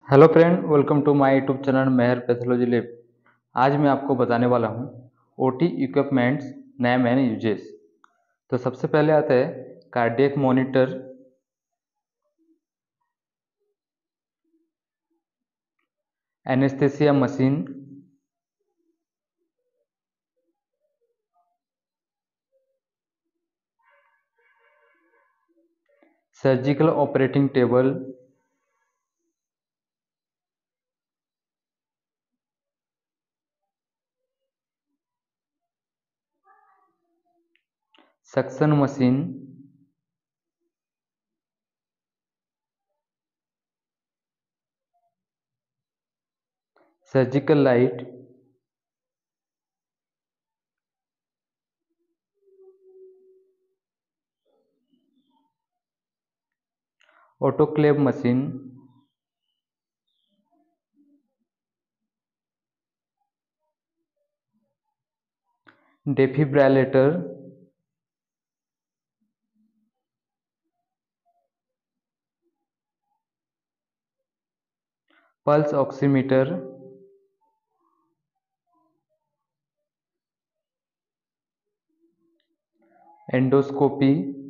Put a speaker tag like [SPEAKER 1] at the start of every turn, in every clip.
[SPEAKER 1] Hello friend, welcome to my YouTube channel Mehar pathology lab. आज मैं आपको बताने वाला हूँ OT equipments name and uses. तो सबसे पहले आता है cardiac monitor, anaesthesia machine, surgical operating table, suction machine, surgical light, autoclave machine, defibrillator, pulse oximeter, endoscopy,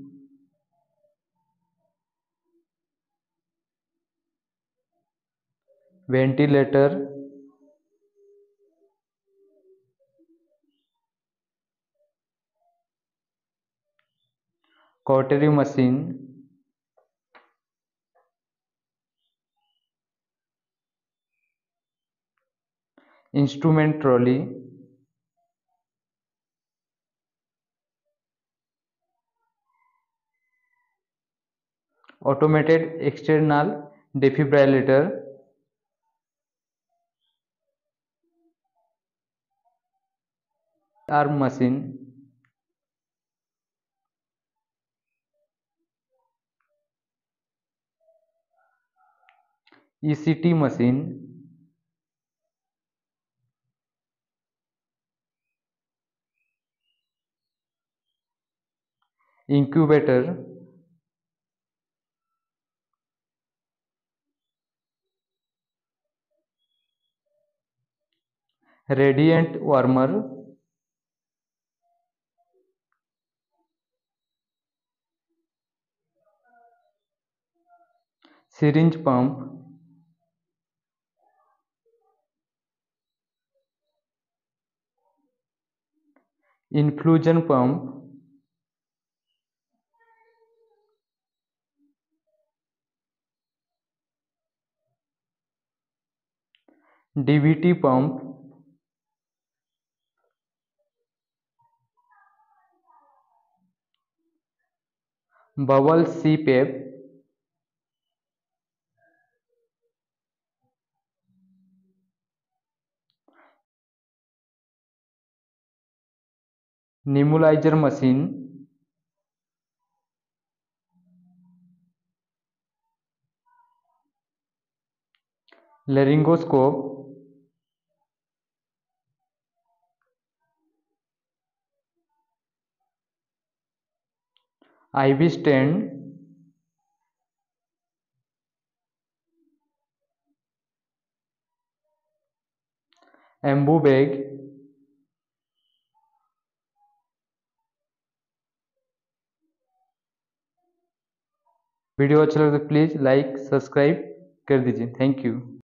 [SPEAKER 1] ventilator, cautery machine, instrument trolley, automated external defibrillator, arm machine, ECT machine, incubator, radiant warmer, syringe pump, infusion pump, DVT pump, bubble CPAP, nebuliser machine, laryngoscope, ivy stand, Ambu bag. Video अच्छा लगे तो please like subscribe कर दीजिए। Thank you.